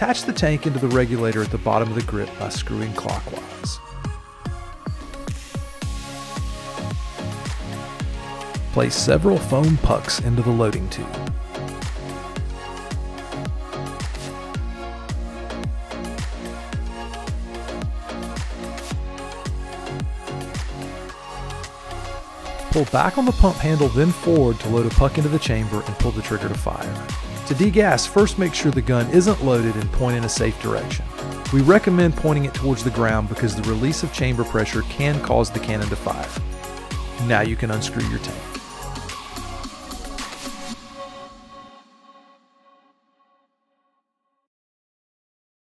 Attach the tank into the regulator at the bottom of the grip by screwing clockwise. Place several foam pucks into the loading tube. Pull back on the pump handle, then forward to load a puck into the chamber and pull the trigger to fire. To degas, first make sure the gun isn't loaded and point in a safe direction. We recommend pointing it towards the ground because the release of chamber pressure can cause the cannon to fire. Now you can unscrew your tank.